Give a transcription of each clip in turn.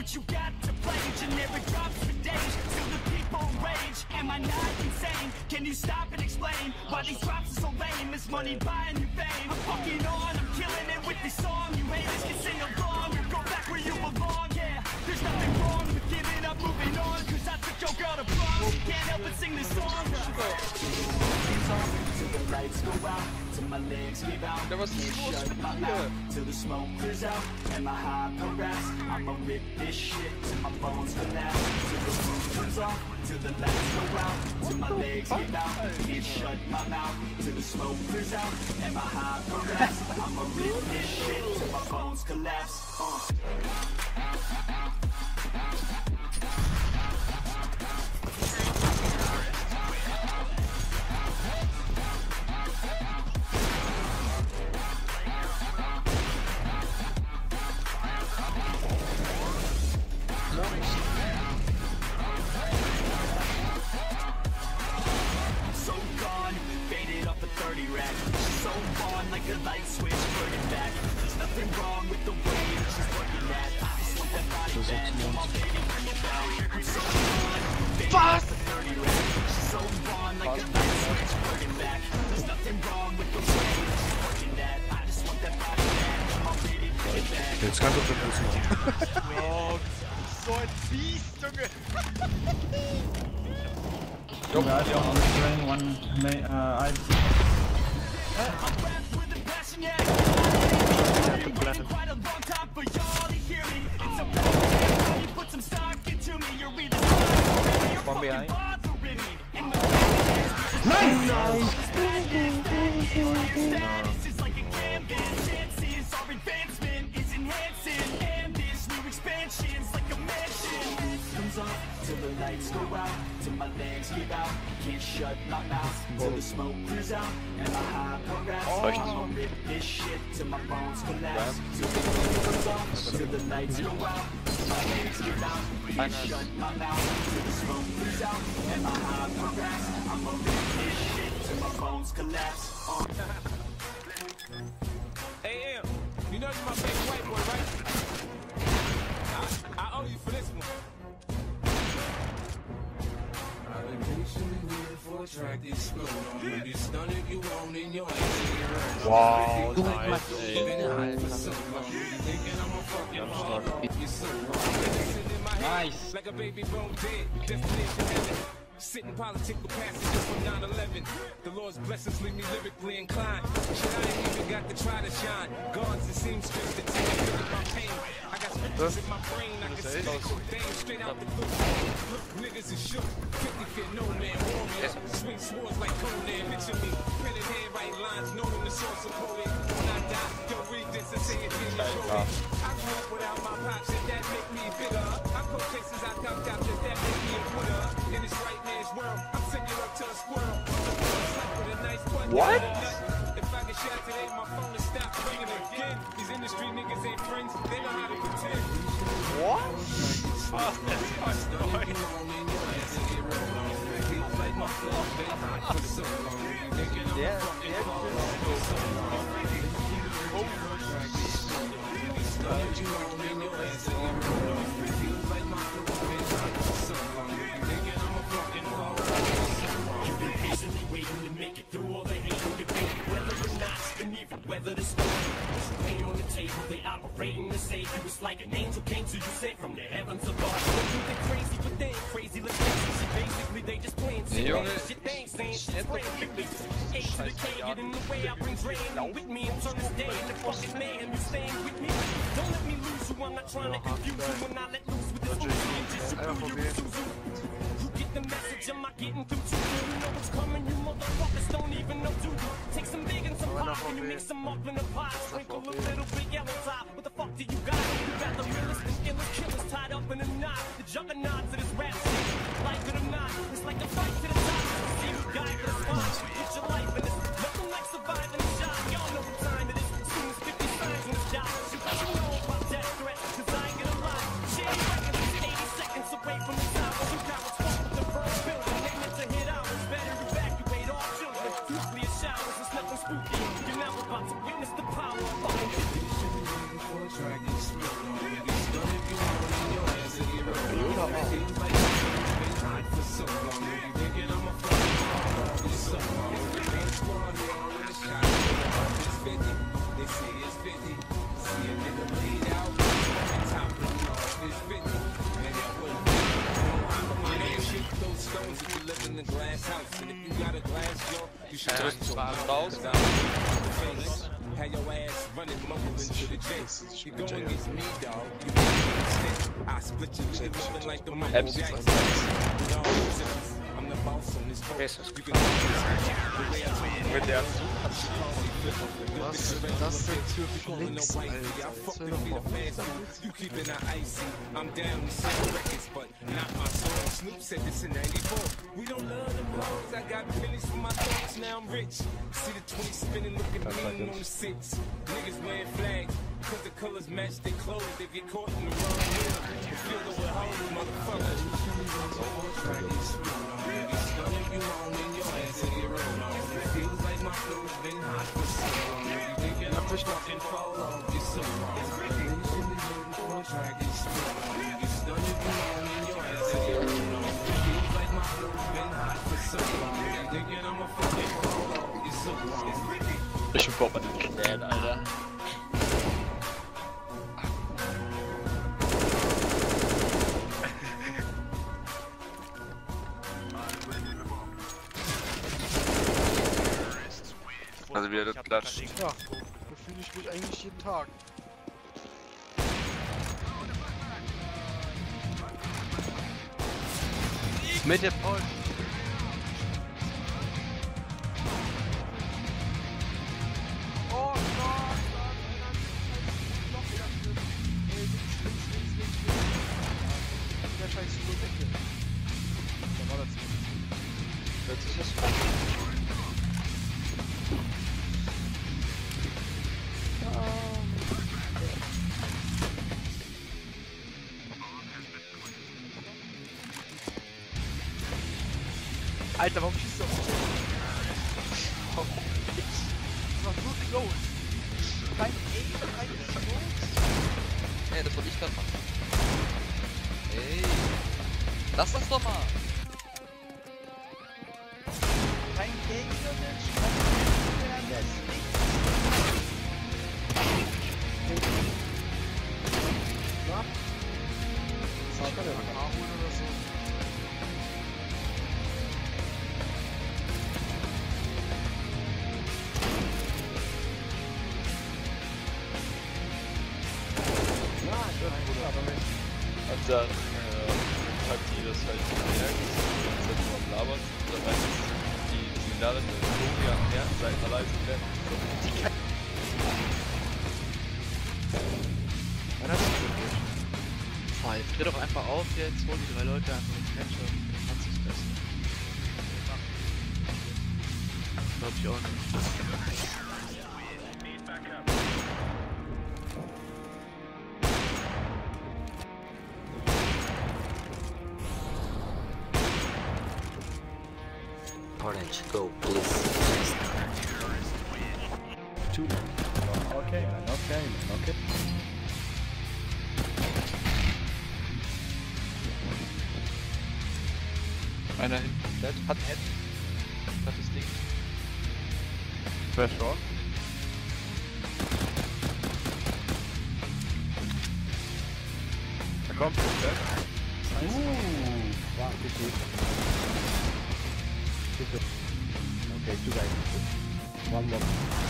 what you got to play. Generic drops for days, till the people rage. Am I not insane? Can you stop and explain why these drops are so lame? Is money buying you fame? I'm fucking on, I'm killing it with this song. You haters can sing along or go back where you belong. Yeah, there's nothing wrong with giving up, moving on. Cause I took your girl to prom. She can't help but sing this song. Till the lights go out, till my legs give out. Can't shut my mouth till the smoke clears out. And my high progress, I'ma rip this shit till my bones collapse. Till the roof turns off, till the lights go out, till my legs give out. Can't shut my mouth till the smoke clears out. And my high progress, I'ma rip this shit till my bones collapse. So on like a light switch, burning back. There's nothing wrong with the way that she's working that. I just want that body back. Come on, baby, bring it down. I'm so on, faded off the 30 rack. She's so on like a light switch, burning back. There's nothing wrong with the way that she's working that. I just want that body back. Come on, baby, bring it back. Jetzt kannst du das machen. Oh, so ein Biest, Junge. Quite a long time for y'all to hear me. It's a bad you put some stock into me. You're either you're fucking bothering me. Status is like a canvas. Chances our advancement is enhancing. And this new expansion's like a mansion. Comes off till the lights go out, till my legs give out. Can't shut my mouth till the smoke clears out. And my high progress, I'ma rip this shit till my bones collapse. Till the light comes off, till the lights go out, till my legs give out. Can't shut my mouth till the smoke clears out. And my high progress, I'ma rip this shit till my bones collapse. Hey, Em, you know you're my favorite white boy, right? I owe you for this one. I've been patiently waiting for a track to explode. I'm gonna be stunning you on in your ass. Wow, nice. Nice. Like a baby bone dead, destination heaven. Sitting political passages from 9/11. The Lord's blessings leave me lyrically inclined. Shit, I ain't even got to try to shine. Guards and seamstress that take me my pain. I got scriptures in my brain. I can see things straight out the blue. Look, niggas is shook. 50 feet, no man, warrior. Swing swords like Conan. Picture me. Pen and hand, write lines, knowing the source of poet. When I die, don't read this and say it in your story. I grew up without my pops, and that make me bitter. I coach cases I dumped out, just that make me a quitter. In this right man's world, I'm sending up to a squirrel. What? If I get shot today, my phone will stop ringing again. These industry niggas ain't friends, they know how to pretend. What? Oh, that's my story. Yeah, Whether the story was laying on the table, they operating to save you. It's like an angel came to you, sent from the heavens above. They're crazy, but they ain't crazy. Let's face it, basically they just playing shit. Shit, they ain't saying shit's playing quickly. A to the K, get in the way, I bring drain with me and turn this day into fucking mayhem. You staying with me? Don't let me lose you, I'm not trying to confuse you. When I let loose with this Uzi and just shoot you, Suzu. You get the message, am I getting through to you? You know what's coming, you motherfuckers don't even know, do you? Take some big and some pop, and you mix them up in a pot. Sprinkle a little big yellow top. What the fuck do you got? You got the realest and illest killers tied up in a knot. The juggernauts of this rap shit. Like it or not, it's like a fight to the top. See you guy for the spot. Get your life in this. Nothing like surviving the shot. Y'all know what time it is. As soon as 50 signs in the shot. You know about that threat, cause I ain't gonna lie. Shit, reckon it's 80 seconds away from the top. You got what's wrong with the first building. They meant to hit out. It's better evacuate all children. Nuclear showers, it's nothing spooky. You're now about to witness the power of fucking Raus. Have your ass running, mumbling to the chase. You go against me, dog. I split you, moving like the Michael Jackson. I'm the boss on this place. You can Mit der Was ist das denn für Links, Alter? Das wäre doch mal You keeping her icy. I'm down to sell records, but not my song. Snoop said this in 94. We don't love them hoes. I got pennies for my thoughts, now I'm rich. See the 20 spinning, looking mean on the 6. Niggas wearing flags, cause the colors match their clothes. They get caught in the wrong hill. The field with hoes, motherfucker. You on in your ass and you roll on. It feels like my flow's been hot for so long. You thinking I'm fucking fall off, you're so wrong. Ich bin Bob an den Knän, Alter. Also wieder das Klatsch. Ja, so fühle ich mich eigentlich jeden Tag. Mit der Paul. Oh Gott! Der scheiß Decke. Da war das nicht. Hört sich das Alter, warum schießt du auf mich? Das war so close. Kein Aim, kein Close. Ey, das wollte ich gerade machen. Ey, lass das doch mal. Kein Gegner-Match. Na? Ich kann ja mal nachholen oder so. Und dann hat die das halt gemerkt, dass jetzt mal labert, dann weiß die Signale der Logi an mehreren Seiten leise werden. Die kann Dreh doch einfach auf jetzt, hol die 3 Leute einfach ins Matchup. Dann kannst du es besser. Glaub ich auch nicht. Orange, go, please. Two. Okay, man, okay, man, okay. Einer hinten, Dead, hat Head. Hat das Ding. Wer schon? Da kommt der. Wow, good. Okay, 2 guys. 1 more.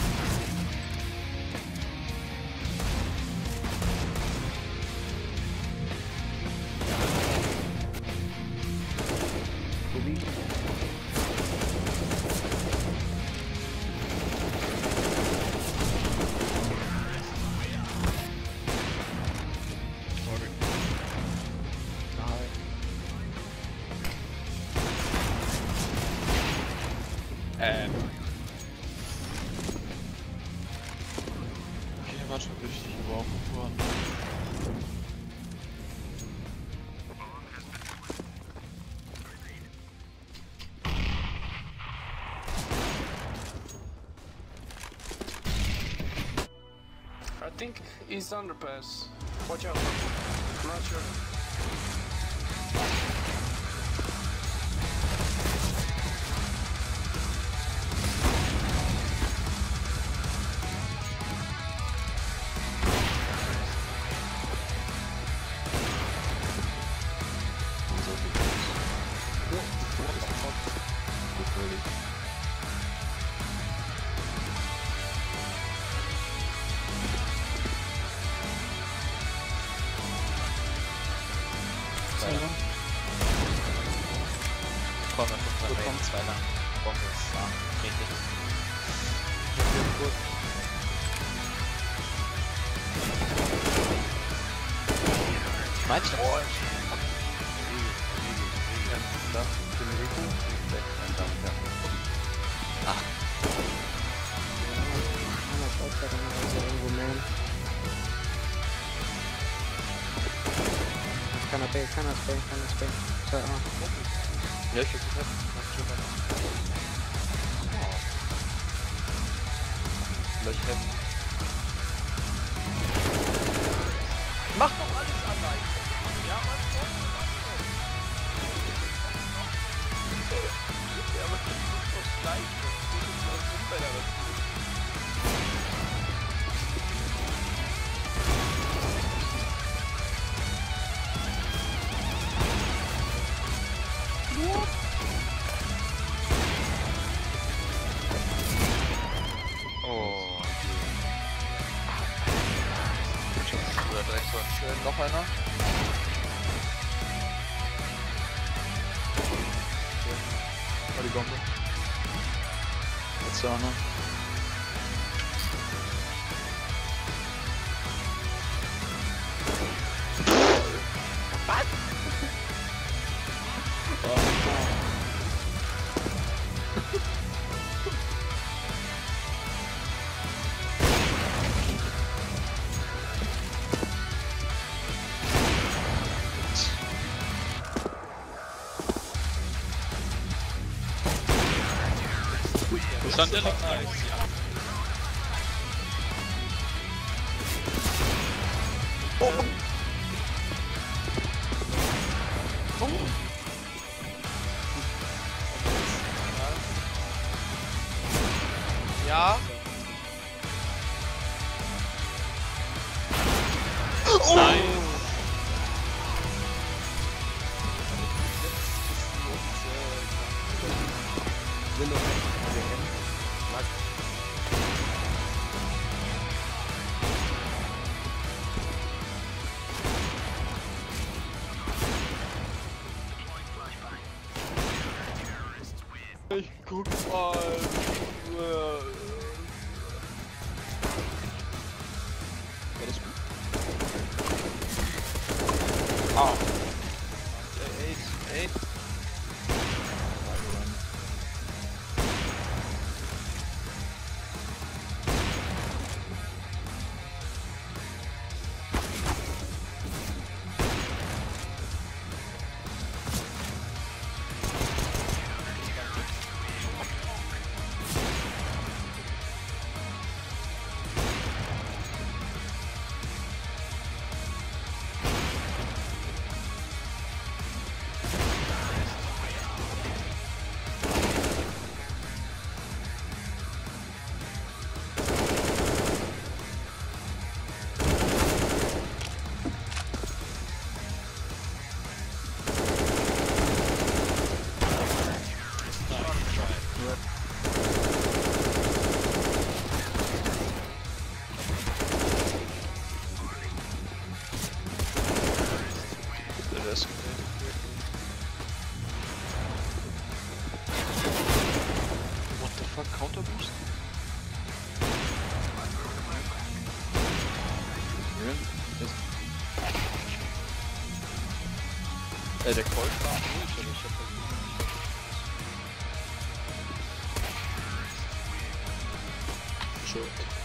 Okay, war schon richtig überhaupt geworden. I think he's underpass. Watch out. I'm not sure. Early. Komm, wir bekommen 2 lang. Bombe ist da. Richtig. Meinst du? Ach. Kann er spain. So, Ja, ich hab Vielleicht hätten. Mach doch alles allein! Ja, mach doch! Ja, aber das ist doch gleich. Das ist doch super, aber schön, noch einer. War die Bombe. Jetzt da noch. Was? Wo stand der noch? Nice. Oh. Oh. Ja. Oh. Nein. Ich guck mal. War das gut? Ah. Ey. What the fuck, Counter Boost? Der Colt war gut, aber ich hab halt nicht. Shit.